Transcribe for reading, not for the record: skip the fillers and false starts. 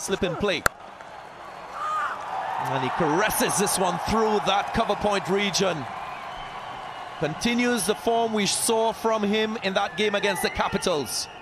slip in play. And he caresses this one through that cover point region. Continues the form we saw from him in that game against the Capitals.